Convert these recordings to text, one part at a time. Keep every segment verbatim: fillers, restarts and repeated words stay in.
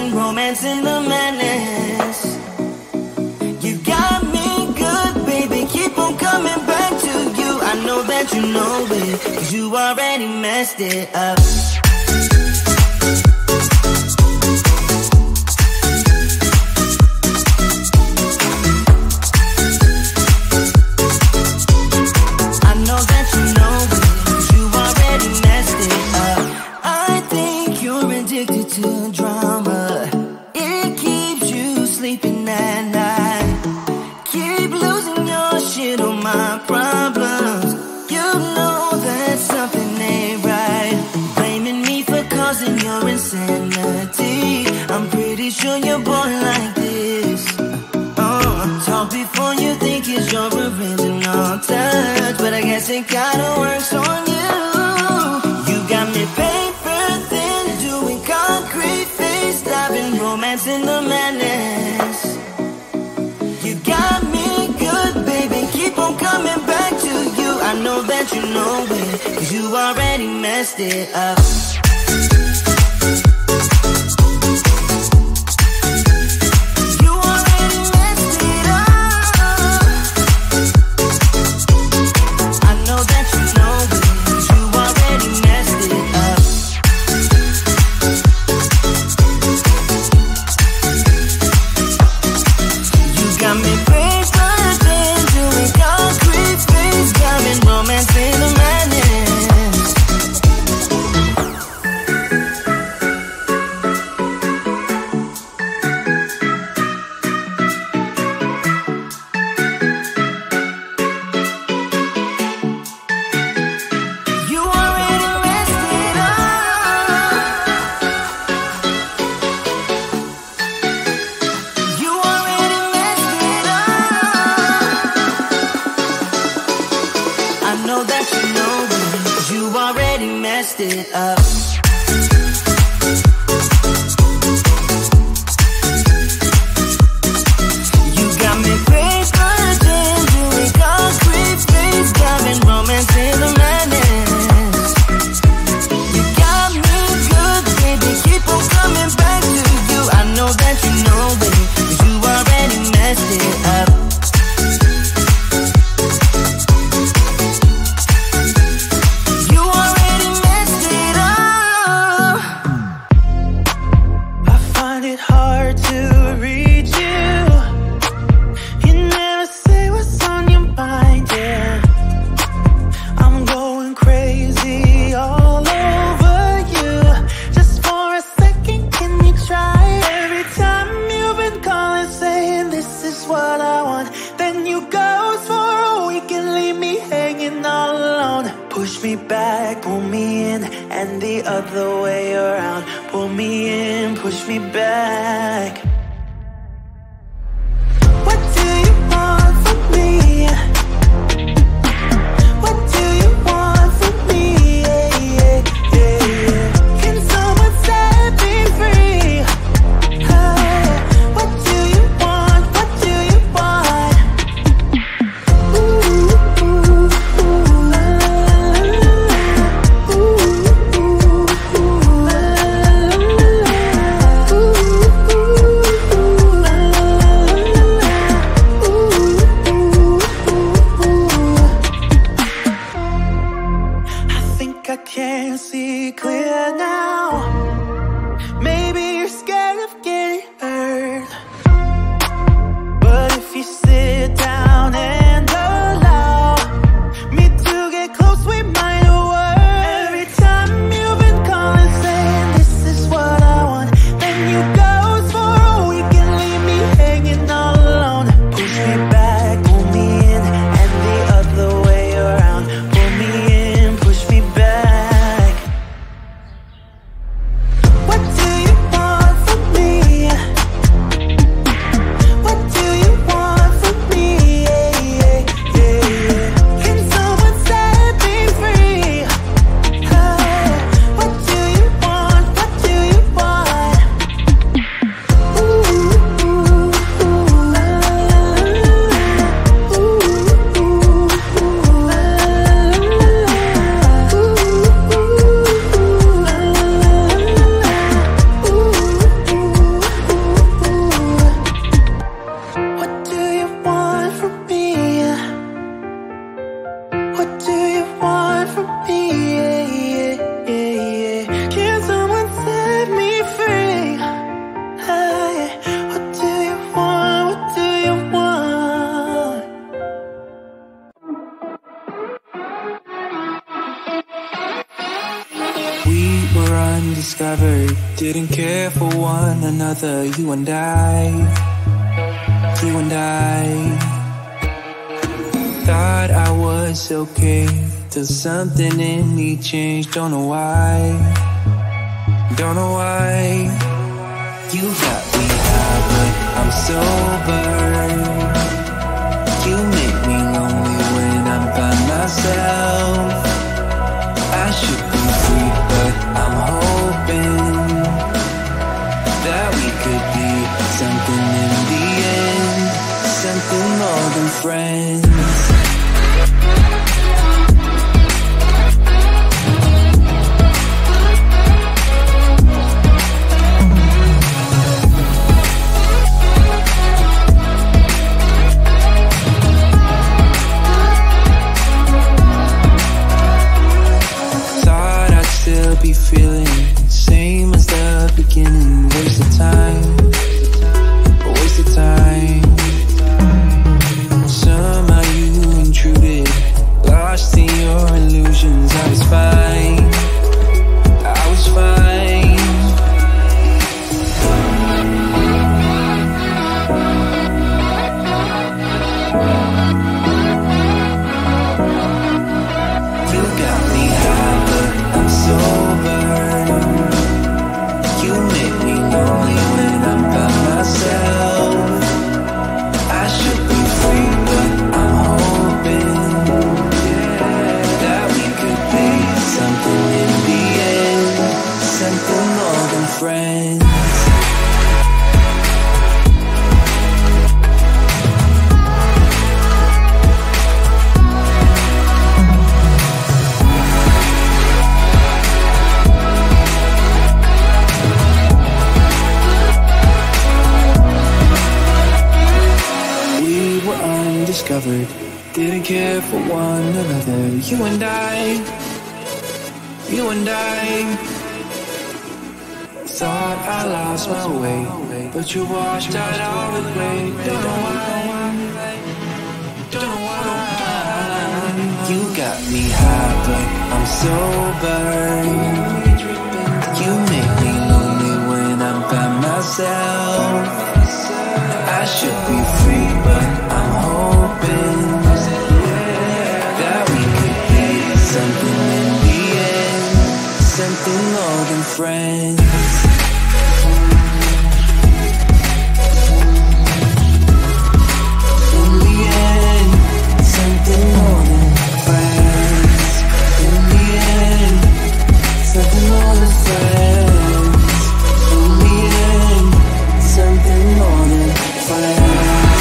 loving, romance, and the madness. You got me good, baby, keep on coming back to you. I know that you know it, cause you already messed it up. I'm pretty sure you're born like this. uh, Talk before you think it's your original touch, but I guess it kinda works on you. You got me paper thin, doing concrete face, diving, romance in the madness. You got me good, baby, keep on coming back to you. I know that you know it, cause you already messed it up. It up. You got me paper thin, doing concrete face, diving, romance in the madness. You got me good, baby, keep on coming back to you. I know that you know it, cause you already messed it up. Push me back, pull me in, and the other way around. Pull me in, push me back. What do you want from me? What do you want from me? Yeah, yeah, yeah, yeah. Can someone set me free? Hey, what do you want? What do you want? Ooh, ooh, ooh. Ooh, discovered, didn't care for one another. You and I, you and I. Thought I was okay till something in me changed. Don't know why, don't know why. You got me high, but I'm sober. You make me lonely when I'm by myself. I should be free, but I'm hoping that we could be something in the end, something more than friends. Be feeling same as the beginning. Waste of time, a waste of time. Somehow you intruded, lost in your illusions. I was fine, I was fine. You got me high, but I'm sober. You make me lonely when I'm by myself. I should be free, but I'm hoping that we could be something in the end, something more than friends. Discovered, didn't care for one another. You and I, you and I. Thought I lost my way, but you washed out all the gray. Don't know why, don't know why. You got me high, but I'm sober. You make me lonely when I'm by myself. I should be free, but I'm hoping that we could be something in the end, something more than friends. In the end, something more than friends. In the end, something more than friends. In the end, something more than friends.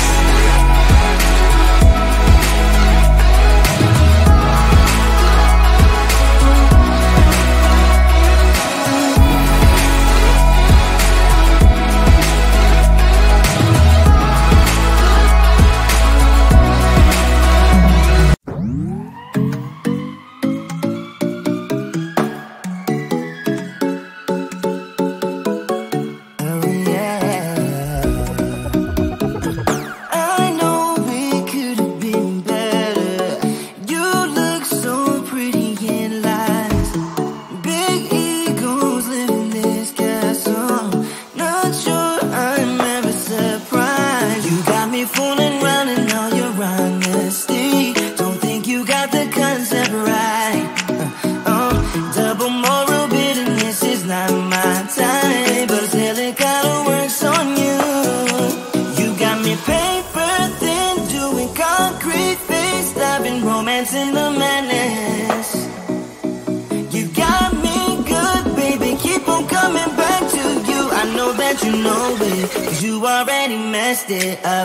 In the madness, you got me good, baby. Keep on coming back to you. I know that you know it, 'cause you already messed it up.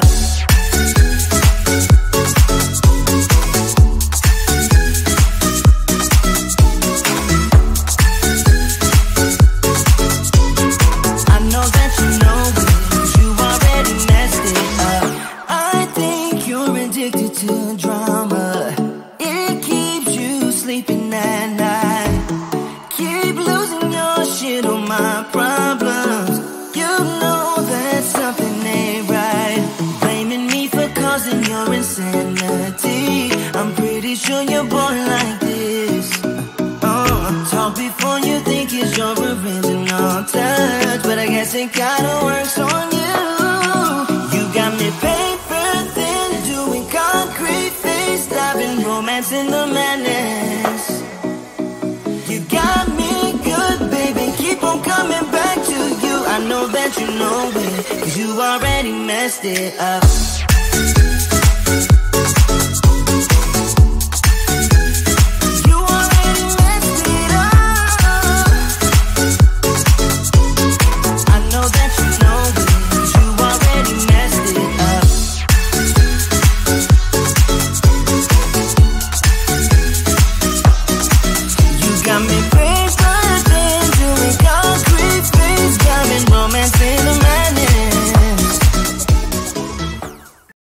I know that you know it, 'cause you already messed it up. I think you're addicted to drama. Sleeping at night, keep losing your shit on my problems. You know that something ain't right, blaming me for causing your insanity. I'm pretty sure you're born like this. Oh, talk before you think it's your original gotta work on you. You got me paper thin, doing concrete face, diving romance in the madness. You got me good, baby, keep on coming back to you. I know that you know it, cause you already messed it up.